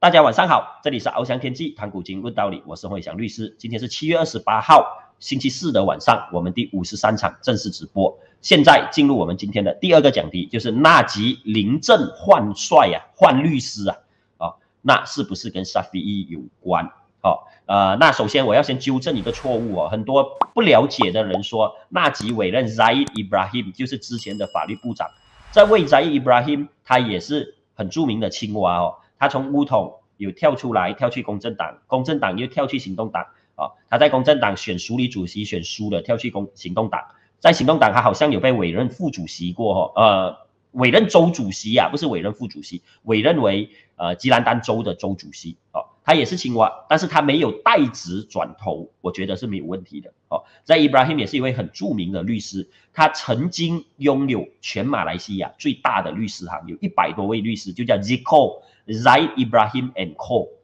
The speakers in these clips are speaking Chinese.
大家晚上好，这里是翱翔天际谈古今论道理，我是洪伟翔律师。今天是7月28号，星期四的晚上，我们第53场正式直播。现在进入我们今天的第二个讲题，就是纳吉临阵换帅换律师那是不是跟沙菲伊有关？那首先我要先纠正一个错误很多不了解的人说纳吉委任 Zahid Ibrahim 就是之前的法律部长，这位 Zahid Ibrahim 他也是很著名的青蛙他从乌统有跳出来，跳去公正党，公正党又跳去行动党他在公正党选署理主席选输了，跳去行动党，在行动党他好像有被委任副主席过委任州主席不是委任副主席，委任为吉兰丹州的州主席他也是青蛙，但是他没有代职转投，我觉得是没有问题的在 Ibrahim 也是一位很著名的律师，他曾经拥有全马来西亚最大的律师行，有100多位律师，就叫 Ziko Zahid Ibrahim and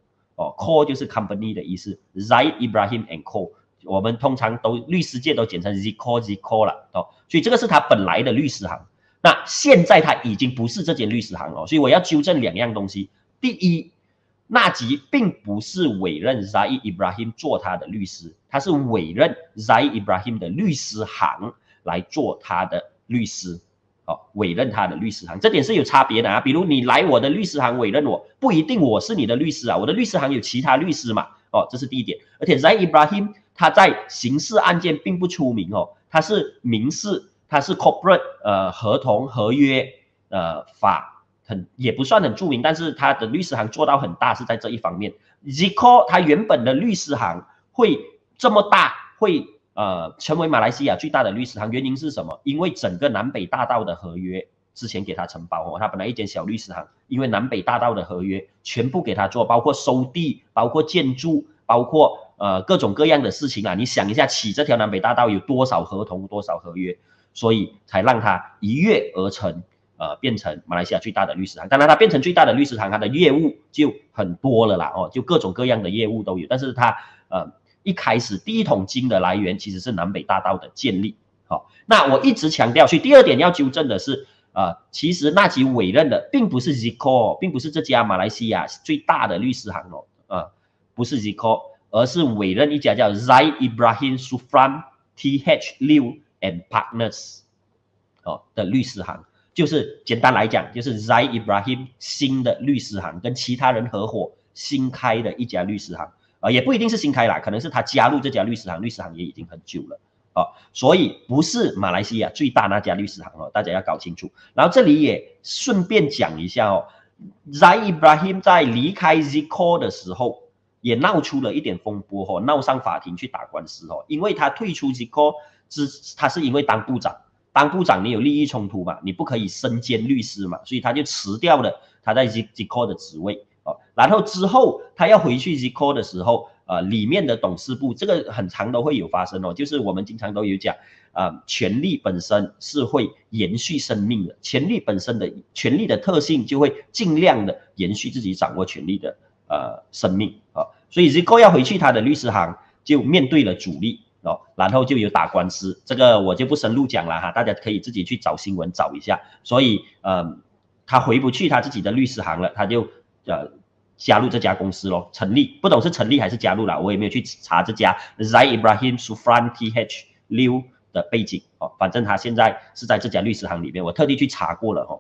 Co。Co 就是 company 的意思 ，Zahid Ibrahim and Co。我们通常都律师界都简称 Ziko 了所以这个是他本来的律师行。那现在他已经不是这间律师行所以我要纠正2样东西。第一，纳吉并不是委任 Zahid Ibrahim 做他的律师，他是委任 Zahid Ibrahim 的律师行来做他的律师委任他的律师行，这点是有差别的比如你来我的律师行委任我，不一定我是你的律师我的律师行有其他律师嘛这是第一点。而且 Zahid Ibrahim 他在刑事案件并不出名他是民事，他是 corporate 合同合约法也不算很著名，但是他的律师行做到很大是在这一方面。Ziko 他原本的律师行会这么大，会成为马来西亚最大的律师行，原因是什么？因为整个南北大道的合约之前给他承包他本来一间小律师行，因为南北大道的合约全部给他做，包括收地，包括建筑，包括各种各样的事情你想一下，起这条南北大道有多少合同，多少合约，所以才让他一跃而成变成马来西亚最大的律师行。当然他变成最大的律师行，他的业务就很多了啦就各种各样的业务都有，但是他一开始第一桶金的来源其实是南北大道的建立那我一直强调，所以第二点要纠正的是其实纳吉委任的并不是 Ziko 并不是这家马来西亚最大的律师行不是 Ziko， 而是委任一家叫 Zahid Ibrahim Sufran TH Liu and Partners 的律师行，就是简单来讲就是 Zahid Ibrahim 新的律师行，跟其他人合伙新开的一家律师行也不一定是新开啦，可能是他加入这家律师行，律师行也已经很久了所以不是马来西亚最大那家律师行大家要搞清楚。然后这里也顺便讲一下Zahid Ibrahim 在离开 Ziko 的时候也闹出了一点风波闹上法庭去打官司因为他退出 Ziko 他是因为当部长你有利益冲突嘛，你不可以身兼律师嘛，所以他就辞掉了他在 Ziko 的职位然后之后他要回去 Ziko 的时候里面的董事部这个很常都会有发生就是我们经常都有讲权力本身是会延续生命的，权力本身的权力的特性就会尽量的延续自己掌握权力的生命所以 Ziko 要回去他的律师行就面对了阻力然后就有打官司，这个我就不深入讲了大家可以自己去找新闻找一下。所以他回不去他自己的律师行了，他就加入这家公司成立，不懂是成立还是加入了，我也没有去查这家 Zahid Ibrahim Sufran TH Liu 的背景反正他现在是在这家律师行里面，我特地去查过了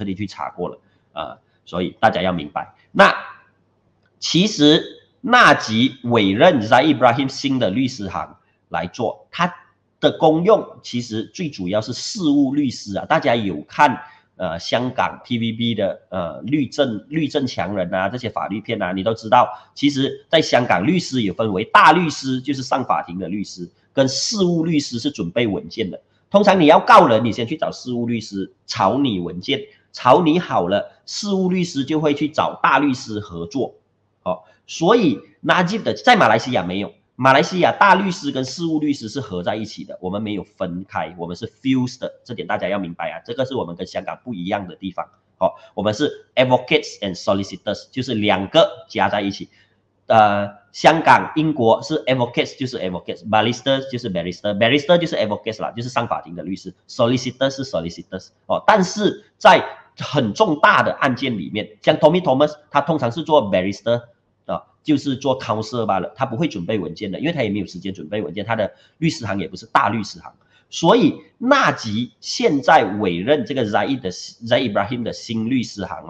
所以大家要明白。那其实纳吉委任 Zahid Ibrahim 新的律师行来做，他的功用其实最主要是事务律师大家有看香港 TVB 的律政强人这些法律片你都知道，其实在香港律师也分为大律师，就是上法庭的律师，跟事务律师是准备文件的。通常你要告人，你先去找事务律师草拟文件，草拟好了，事务律师就会去找大律师合作所以纳吉的在马来西亚没有，马来西亚大律师跟事务律师是合在一起的，我们没有分开，我们是 fused 的，这点大家要明白这个是我们跟香港不一样的地方我们是 advocates and solicitors， 就是2个加在一起香港英国是 advocates 就是 advocates， barrister 就是 barrister 就是 advocates 啦，就是上法庭的律师， solicitor 是 solicitors但是在很重大的案件里面，像 Tommy Thomas， 他通常是做 barrister 就是做 counsel 罢了，他不会准备文件的，因为他也没有时间准备文件，他的律师行也不是大律师行。所以纳吉现在委任这个 Zaid Ibrahim 的新律师行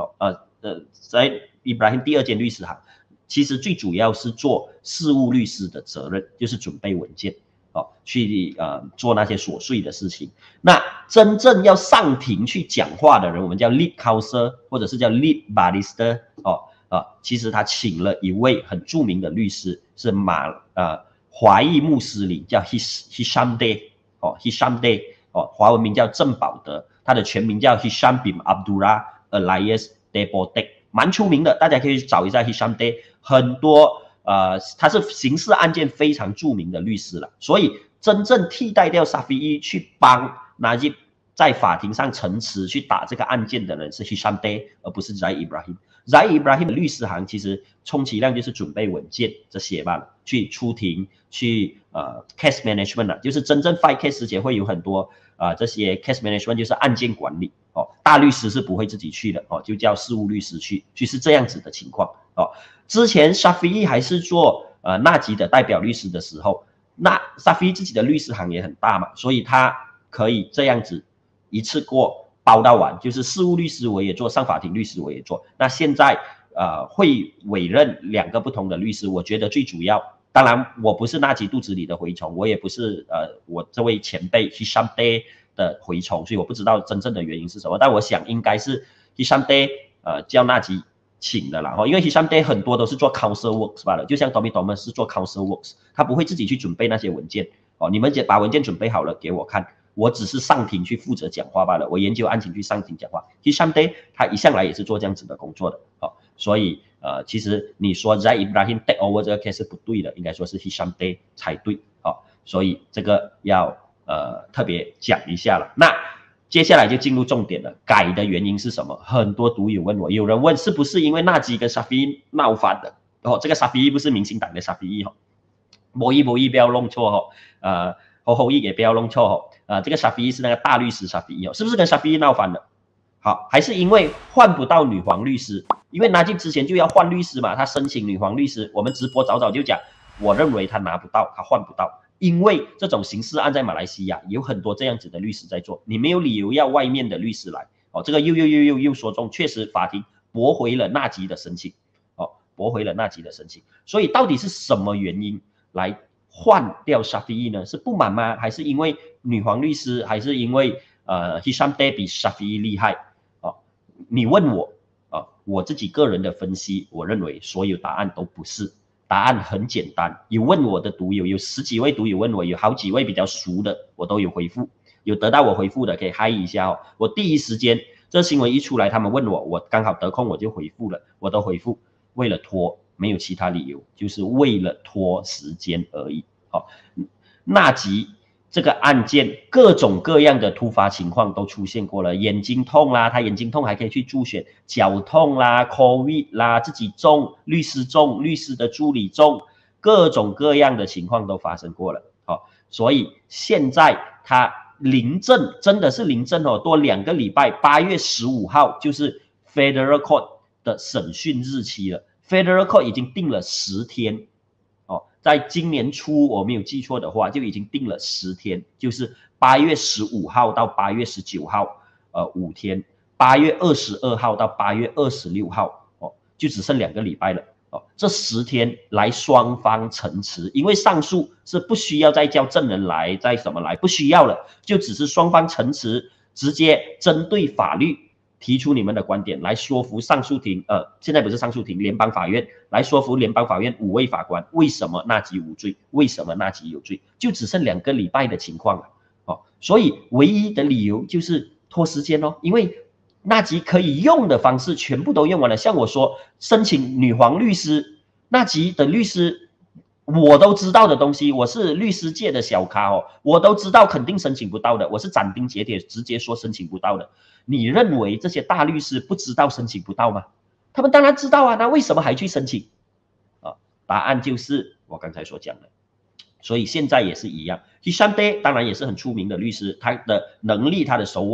Zaid Ibrahim 第二间律师行，其实最主要是做事务律师的责任，就是准备文件去做那些琐碎的事情。那真正要上庭去讲话的人，我们叫 lead counsel 或者是叫 lead barrister 其实他请了一位很著名的律师，是华裔穆斯林，叫 Hisham Day。Hisham Day 华文名叫郑保德，他的全名叫 Hisham bin Abdullah Alias Debotek， 蛮出名的，大家可以去找一下 Hisham Day， 很多他是刑事案件非常著名的律师了，所以真正替代掉 Safiee 去帮 Najib 在法庭上陈词去打这个案件的人是 Hisham Day， 而不是 Zaid Ibrahim。Zaid Ibrahim 的律师行其实充其量就是准备文件这些罢了，去出庭，去case management 就是真正 fight case 之前会有很多这些 case management 就是案件管理大律师是不会自己去的就叫事务律师去是这样子的情况之前 Safiee 还是做纳吉的代表律师的时候，那 Safiee 自己的律师行也很大嘛，所以他可以这样子一次过包到完，就是事务律师我也做，上法庭律师我也做。那现在会委任2个不同的律师，我觉得最主要，当然我不是纳吉肚子里的蛔虫，我也不是我这位前辈 Hisham Day 的蛔虫，所以我不知道真正的原因是什么，但我想应该是 Hisham Day 叫纳吉请的啦，因为 Hisham Day 很多都是做 counsel works 罢了，就像 Tommy Thomas 是做 counsel works， 他不会自己去准备那些文件你们把文件准备好了给我看，我只是上庭去负责讲话罢了，我研究案情去上庭讲话。Hisham Day 他一向来也是做这样子的工作的所以其实你说 Zaid Ibrahim take over 这个 case 是不对的，应该说是 Hisham Day 才对所以这个要特别讲一下了。那接下来就进入重点了，改的原因是什么？很多读友问我，有人问是不是因为纳吉跟 Safiee 闹翻的这个 Safiee 不是民进党的 Safiee不要弄错侯也不要弄错这个 Safiee 是那个大律师 Safiee是不是跟 Safiee 闹翻了？好，还是因为换不到女皇律师？因为纳吉之前就要换律师嘛，他申请女皇律师，我们直播早就讲，我认为他拿不到，他换不到，因为这种刑事案在马来西亚有很多这样子的律师在做，你没有理由要外面的律师来这个又说中，确实法庭驳回了纳吉的申请驳回了纳吉的申请，所以到底是什么原因来换掉 Safiee 呢？是不满吗？还是因为女皇律师？还是因为Hisham Day 比 Safiee 厉害你问我我自己个人的分析，我认为所有答案都不是，答案很简单。有问我的读友，有10几位读友问我，有好几位比较熟的，我都有回复，有得到我回复的可以嗨一下我第一时间这新闻一出来，他们问我，我刚好得空我就回复了，我都回复，为了拖，没有其他理由，就是为了拖时间而已纳吉这个案件各种各样的突发情况都出现过了，眼睛痛啦，他眼睛痛还可以去助选，脚痛啦 COVID 啦，自己中，律师中，律师的助理中，各种各样的情况都发生过了所以现在他临阵，真的是临阵多2个礼拜，8月15号就是 Federal Court 的审讯日期了， Federal Court 已经定了10天在今年初我没有记错的话，就已经定了10天，就是8月15号到8月19号5天，8月22号到8月26号就只剩2个礼拜了这10天来双方陈词，因为上诉是不需要再叫证人来，再什么来，不需要了，就只是双方陈词，直接针对法律提出你们的观点来说服上诉庭现在不是上诉庭，联邦法院来说服联邦法院5位法官为什么纳吉无罪，为什么纳吉有罪，就只剩2个礼拜的情况了所以唯一的理由就是拖时间因为纳吉可以用的方式全部都用完了，像我说申请女皇律师，纳吉的律师我都知道的东西，我是律师界的小咖我都知道肯定申请不到的，我是斩钉截铁直接说申请不到的。你认为这些大律师不知道申请不到吗？他们当然知道啊，那为什么还去申请答案就是我刚才所讲的。所以现在也是一样， Hisham Day 当然也是很出名的律师，他的能力他的手腕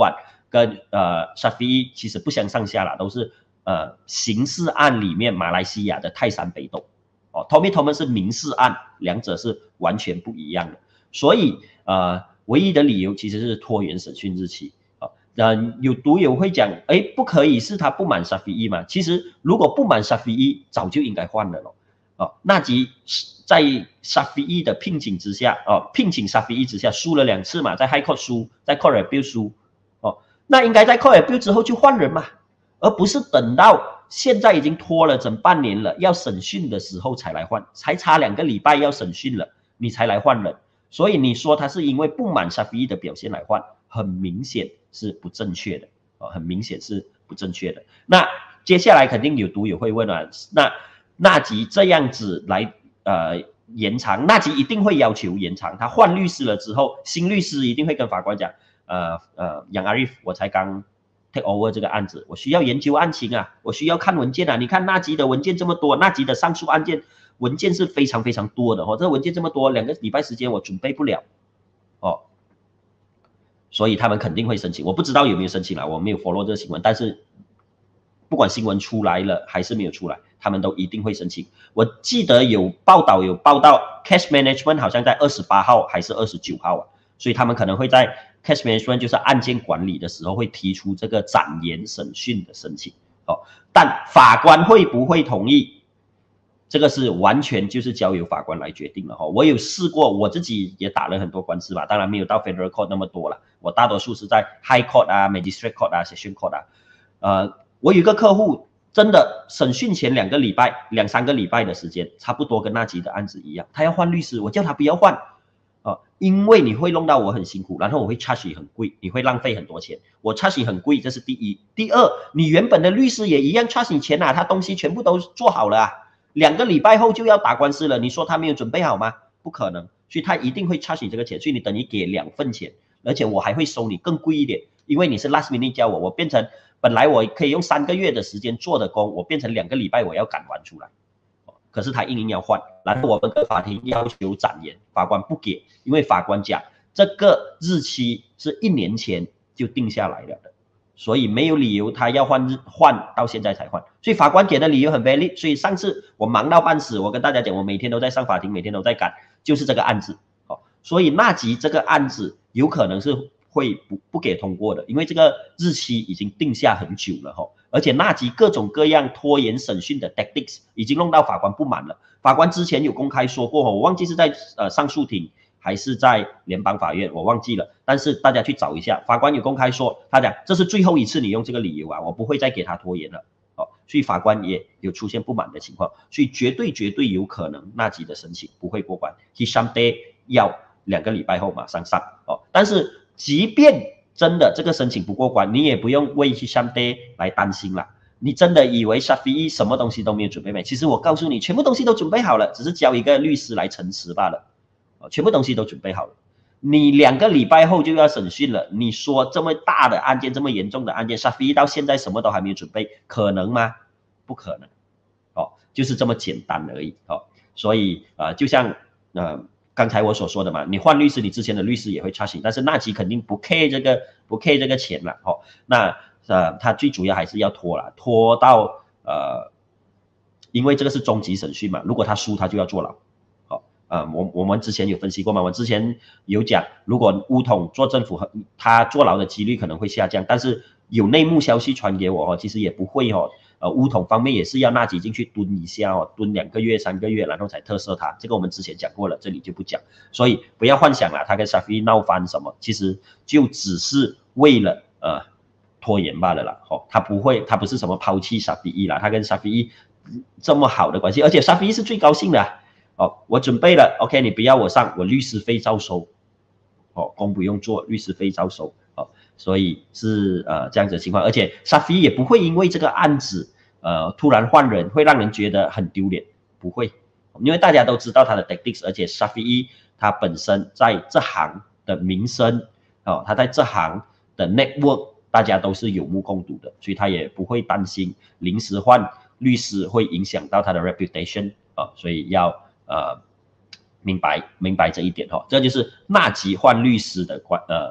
跟Shafi'i 其实不相上下啦，都是刑事案里面马来西亚的泰山北斗。Tommy Thomas 是民事案，两者是完全不一样的。所以唯一的理由其实是拖延审讯日期。有读友会讲，不可以是他不满 Shafi'i 嘛？其实如果不满 Shafi'i， 早就应该换了咯。纳吉在 Shafi'i 的聘请之下，聘请 Shafi'i 之下输了2次嘛，在 High Court 输，在 Court Appeal 输，那应该在 Court Appeal 之后就换人嘛，而不是等到现在已经拖了整半年了，要审讯的时候才来换，才差2个礼拜要审讯了，你才来换人。所以你说他是因为不满 Shafi'i 的表现来换，很明显是不正确的，很明显是不正确的。那接下来肯定有读友会问啊，那纳吉这样子来延长，纳吉一定会要求延长，他换律师了之后，新律师一定会跟法官讲，杨阿瑞，我才刚 take over 这个案子，我需要研究案情啊，我需要看文件啊，你看纳吉的文件这么多，纳吉的上诉案件文件是非常非常多的这文件这么多，2个礼拜时间我准备不了所以他们肯定会申请，我不知道有没有申请啦，我没有 follow 这个新闻，但是不管新闻出来了还是没有出来，他们都一定会申请。我记得有报道cash management 好像在28号还是29号所以他们可能会在 cash management 就是案件管理的时候会提出这个展延审讯的申请但法官会不会同意？这个是完全就是交由法官来决定了我有试过，我自己也打了很多官司吧，当然没有到 Federal Court 那么多了，我大多数是在 High Court Magistrate Court Session Court 我有一个客户真的审讯前2个礼拜、2-3个礼拜的时间，差不多跟纳吉的案子一样，他要换律师，我叫他不要换因为你会弄到我很辛苦，然后我会 charge 你很贵，你会浪费很多钱，我 charge 你很贵，这是第一。第二，你原本的律师也一样 charge 你钱他东西全部都做好了2个礼拜后就要打官司了，你说他没有准备好吗？不可能，所以他一定会 charge 你这个钱，所以你等于给2份钱，而且我还会收你更贵一点，因为你是 last minute 教我变成本来我可以用3个月的时间做的工，我变成2个礼拜我要赶完出来，可是他硬要换，然后我们跟法庭要求展延，法官不给，因为法官讲这个日期是1年前就定下来了的。所以没有理由他要换到现在才换，所以法官给的理由很 valid。所以上次我忙到半死，我跟大家讲，我每天都在上法庭，每天都在赶，就是这个案子所以纳吉这个案子有可能是会不给通过的，因为这个日期已经定下很久了而且纳吉各种各样拖延审讯的 tactics 已经弄到法官不满了。法官之前有公开说过我忘记是在上诉庭还是在联邦法院，我忘记了，但是大家去找一下，法官有公开说，他讲这是最后一次你用这个理由我不会再给他拖延了所以法官也有出现不满的情况，所以绝对有可能纳吉的申请不会过关 ，Hisham Day 要2个礼拜后马上上但是即便真的这个申请不过关，你也不用为 Hisham Day 来担心了。你真的以为 Shafi'i 什么东西都没有准备没？其实我告诉你，全部东西都准备好了，只是交一个律师来陈词罢了。全部东西都准备好了，你2个礼拜后就要审讯了，你说这么大的案件，这么严重的案件 ，Shafi'i 到现在什么都还没有准备，可能吗？不可能就是这么简单而已所以就像刚才我所说的嘛，你换律师，你之前的律师也会 charge 你，但是纳吉肯定不 care 这个钱了那他最主要还是要拖到因为这个是终极审讯嘛，如果他输，他就要坐牢。我们之前有分析过嘛，我之前有讲，如果巫统做政府，他坐牢的几率可能会下降，但是有内幕消息传给我其实也不会巫统方面也是要纳吉进去蹲一下蹲2个月、3个月，然后才特赦他。这个我们之前讲过了，这里就不讲。所以不要幻想了，他跟 Shafi'i 闹翻什么，其实就只是为了拖延罢了啦他不是什么抛弃 Shafi'i 啦，他跟 Shafi'i 这么好的关系，而且 Shafi'i 是最高兴的我准备了 ，OK， 你不要我上，我律师费照收工不用做，律师费照收所以是这样子的情况，而且 Shafi'i 也不会因为这个案子突然换人会让人觉得很丢脸，不会，因为大家都知道他的 tactics， 而且 Shafi'i 他本身在这行的名声他在这行的 network 大家都是有目共睹的，所以他也不会担心临时换律师会影响到他的 reputation 所以要明白这一点这就是纳吉换律师的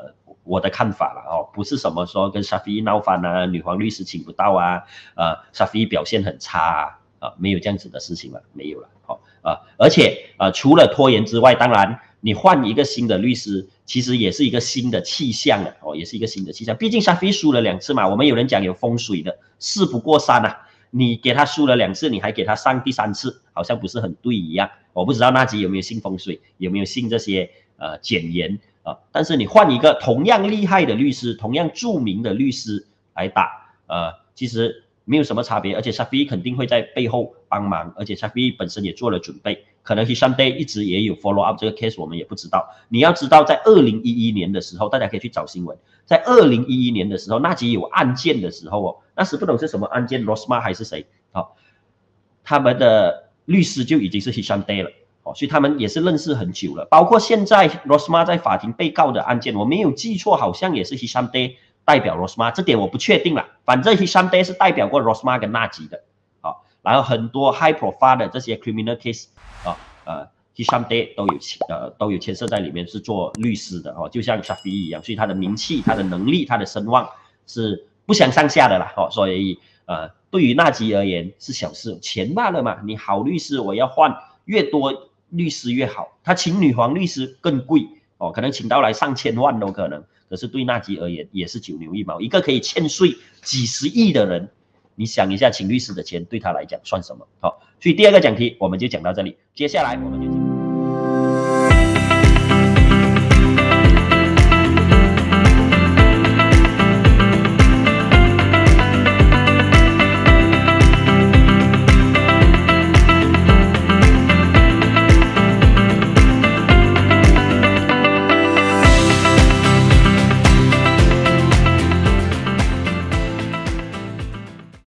我的看法了哦，不是什么说跟沙菲闹翻啊，女皇律师请不到啊，沙菲表现很差没有这样子的事情了，没有了而且除了拖延之外，当然你换一个新的律师，其实也是一个新的气象了也是一个新的气象。毕竟沙菲输了2次嘛，我们有人讲有风水的，事不过三啊。你给他输了2次，你还给他上第3次，好像不是很对一样。我不知道那集有没有信风水，有没有信这些简言但是你换一个同样厉害的律师，同样著名的律师来打，其实没有什么差别，而且 Shafiq 肯定会在背后帮忙，而且 Shafiq 本身也做了准备，可能 Hisham Day 一直也有 follow up 这个 case， 我们也不知道。你要知道，在2011年的时候，大家可以去找新闻，在2011年的时候，那集有案件的时候那时不懂是什么案件 ，Rosmah 还是谁他们的律师就已经是 Hisham Day 了所以他们也是认识很久了。包括现在 Rosmah 在法庭被告的案件，我没有记错，好像也是 Hisham Day 代表 Rosmah， 这点我不确定了。反正 Hisham Day 是代表过 Rosmah 跟纳吉的然后很多 high profile 的这些 criminal case Hisham Day 都有牵涉在里面，是做律师的就像 Shafiq 一样，所以他的名气、他的能力、他的声望是不相上下的啦所以对于纳吉而言是小事，钱罢了嘛。你好律师，我要换越多律师越好。他请女皇律师更贵可能请到来上千万都可能。可是对纳吉而言也是9牛1毛，一个可以欠税几十亿的人，你想一下，请律师的钱对他来讲算什么所以第2个讲题我们就讲到这里，接下来我们就